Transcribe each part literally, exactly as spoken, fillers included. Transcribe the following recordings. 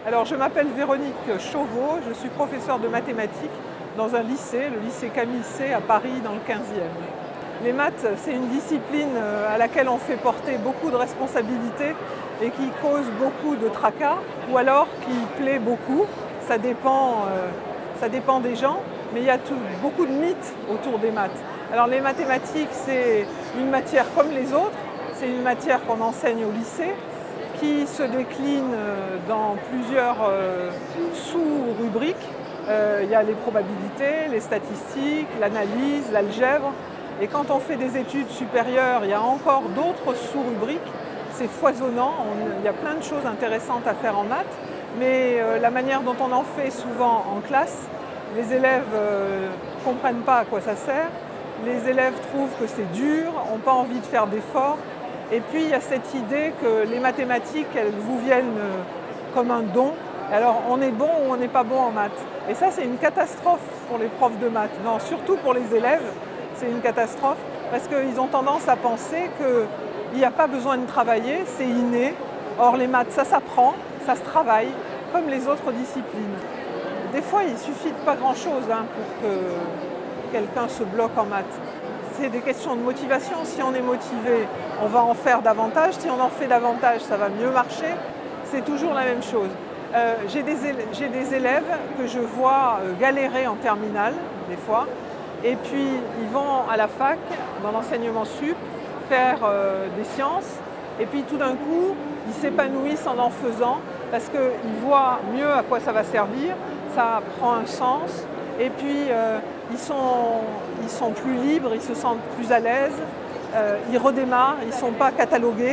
Alors, je m'appelle Véronique Chauveau, je suis professeure de mathématiques dans un lycée, le lycée Camille C à Paris, dans le quinzième. Les maths, c'est une discipline à laquelle on fait porter beaucoup de responsabilités et qui cause beaucoup de tracas, ou alors qui plaît beaucoup. Ça dépend, euh, ça dépend des gens, mais il y a tout, beaucoup de mythes autour des maths. Alors les mathématiques, c'est une matière comme les autres, c'est une matière qu'on enseigne au lycée, qui se décline dans plusieurs euh, sous-rubriques. Euh, il y a les probabilités, les statistiques, l'analyse, l'algèbre. Et quand on fait des études supérieures, il y a encore d'autres sous-rubriques. C'est foisonnant, on, il y a plein de choses intéressantes à faire en maths, mais euh, la manière dont on en fait souvent en classe, les élèves ne euh, comprennent pas à quoi ça sert. Les élèves trouvent que c'est dur, n'ont pas envie de faire d'efforts. Et puis il y a cette idée que les mathématiques, elles vous viennent comme un don. Alors on est bon ou on n'est pas bon en maths. Et ça, c'est une catastrophe pour les profs de maths. Non, surtout pour les élèves, c'est une catastrophe parce qu'ils ont tendance à penser qu'il n'y a pas besoin de travailler, c'est inné. Or les maths, ça s'apprend, ça se travaille, comme les autres disciplines. Des fois, il suffit de pas grand-chose hein, pour que quelqu'un se bloque en maths. C'est des questions de motivation. Si on est motivé, on va en faire davantage. Si on en fait davantage, ça va mieux marcher. C'est toujours la même chose. Euh, j'ai des, j'ai des élèves que je vois galérer en terminale, des fois. Et puis, ils vont à la fac, dans l'enseignement sup, faire euh, des sciences. Et puis, tout d'un coup, ils s'épanouissent en en faisant parce qu'ils voient mieux à quoi ça va servir. Ça prend un sens. Et puis, euh, ils, sont, ils sont plus libres, ils se sentent plus à l'aise. Euh, ils redémarrent, ils ne sont pas catalogués.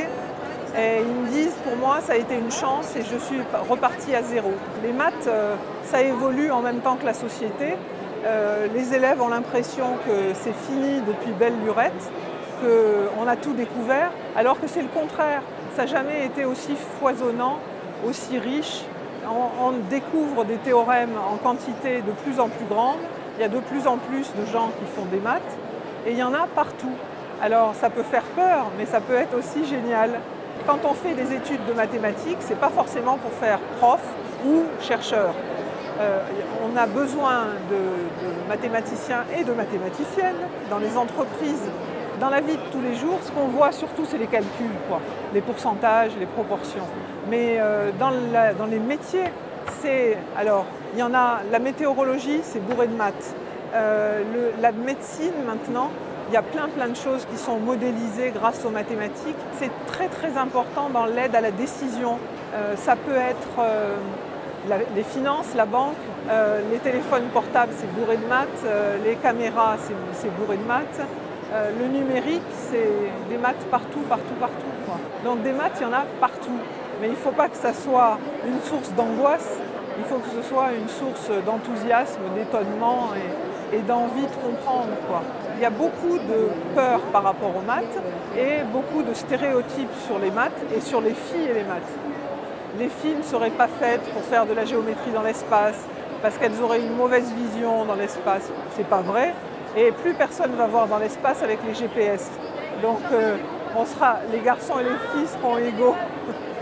Et ils me disent, pour moi, ça a été une chance et je suis repartie à zéro. Les maths, euh, ça évolue en même temps que la société. Euh, les élèves ont l'impression que c'est fini depuis belle lurette, qu'on a tout découvert, alors que c'est le contraire. Ça n'a jamais été aussi foisonnant, aussi riche. On, on découvre des théorèmes en quantité de plus en plus grande. Il y a de plus en plus de gens qui font des maths et il y en a partout. Alors ça peut faire peur, mais ça peut être aussi génial. Quand on fait des études de mathématiques, ce n'est pas forcément pour faire prof ou chercheur. Euh, on a besoin de, de mathématiciens et de mathématiciennes dans les entreprises. Dans la vie de tous les jours, ce qu'on voit surtout, c'est les calculs, quoi, les pourcentages, les proportions. Mais euh, dans, la, dans les métiers, c'est... Alors, il y en a... La météorologie, c'est bourré de maths. Euh, le, la médecine, maintenant, il y a plein, plein de choses qui sont modélisées grâce aux mathématiques. C'est très, très important dans l'aide à la décision. Euh, ça peut être... Euh, La, les finances, la banque, euh, les téléphones portables, c'est bourré de maths, euh, les caméras, c'est bourré de maths, euh, le numérique, c'est des maths partout, partout, partout, quoi. Donc des maths, il y en a partout, mais il ne faut pas que ça soit une source d'angoisse, il faut que ce soit une source d'enthousiasme, d'étonnement et, et d'envie de comprendre, quoi. Il y a beaucoup de peur par rapport aux maths et beaucoup de stéréotypes sur les maths et sur les filles et les maths. Les filles ne seraient pas faites pour faire de la géométrie dans l'espace parce qu'elles auraient une mauvaise vision dans l'espace. C'est pas vrai. Et plus personne va voir dans l'espace avec les G P S. Donc euh, on sera, les garçons et les filles seront égaux.